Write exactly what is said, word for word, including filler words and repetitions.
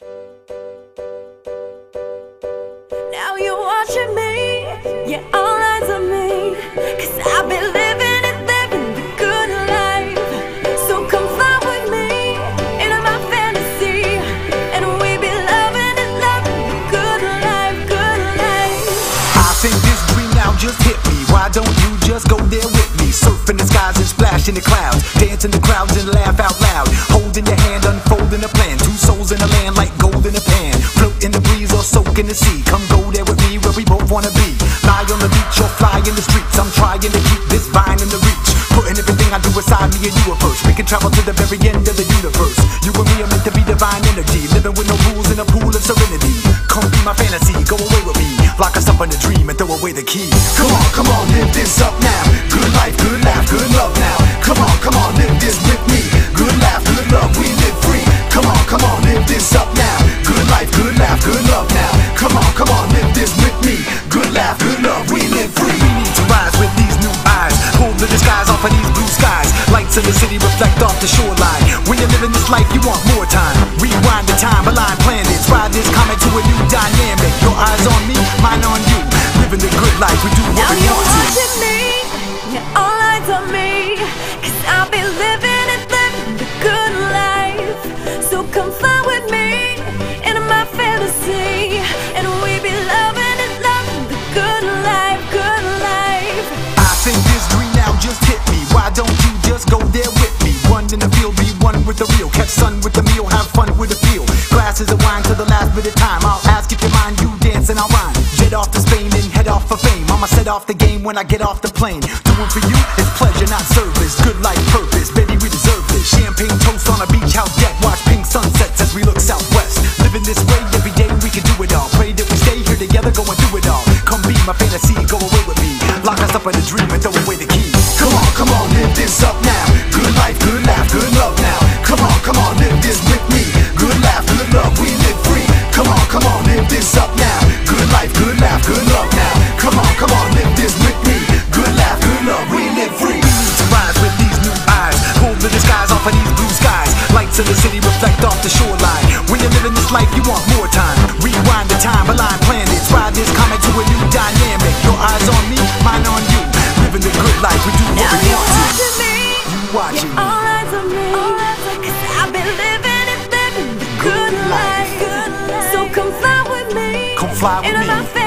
Now you're watching me, yeah, all eyes on me, 'cause I've been living it, living the good life. So come fly with me into my fantasy, and we be loving it, loving the good life, good life. I think this dream now just hit me. Why don't you just go there with me? Surf in the skies and splash in the clouds, dance in the crowds and laugh out loud. Holding your hand, unfolding a plan. Two souls in a land like gold in a pan. Float in the breeze or soak in the sea. Come go there with me where we both wanna be. Lie on the beach or fly in the streets. I'm trying to keep this vine in the reach. Putting everything I do aside, me and you are first. We can travel to the very end of the universe. You and me are meant to be divine energy, living with no rules in a pool of serenity. Come be my fantasy, go away with me. Lock us up in a dream and throw away the key. Come on, come on, live this up now. Good life, good laugh, good love now. Come on, come on, live this with me. Good laugh, good love, we live free. Come on, come on, live this up now. Good life, good laugh, good love now. Come on, come on, live this with me. Good laugh, good love, we live free. We need to rise with these new eyes. Pull the disguise off of these blue skies. Lights in the city reflect off the shoreline. When you're living this life, you want more time. Rewind the time, align planets. Ride this comet to a new dynamic. Your eyes on me, mine on you. Living the good life, we do what Now we you're want to. watching me, yeah, all eyes on me, 'cause I'll be living it, living the good life. So come fly with me into my fantasy, and we be loving it, loving the good life, good life. I think this dream now just hit me. Why don't you just go there with me? One in the field, be one with the real. Catch sun with the meal, have fun with the feel. Glasses of wine to the last bit of time. I'll ask if you mind, you dance and I'll rhyme. Jet off to Spain and head off for fame. I'ma set off the game when I get off the plane. Doing for you is pleasure, not service. Good life purpose, baby, we deserve this. Champagne toast on a beach house deck. Watch pink sunsets as we look southwest. Living this way every day, we can do it all. Pray that we stay here together, go and do it all. Come be my fantasy, go away with me. Lock us up in a dream and throw away the key. Come on, come on, live this up now. Good life, good laugh, good love now. Come on, come on, live this with me. Good laugh, good love, we live free. Come on, come on, live this up now. Good life, good laugh, good love now. Come on, come on, live this with me. Good laugh, good love, we live free. We need to rise with these new eyes. Pull the disguise off of these blue skies. Lights in the city reflect off the shoreline. When you're living this life, you want more time. Rewind the time, align planets. Ride this comet to a new dynamic. Your eyes on me, mine on you. Living the good life, we do what Now we you're want to. watching me, You watching yeah, me. all eyes on me, 'cause I've been living it, living the good life. So come fly with me Come fly with into me. my fantasy.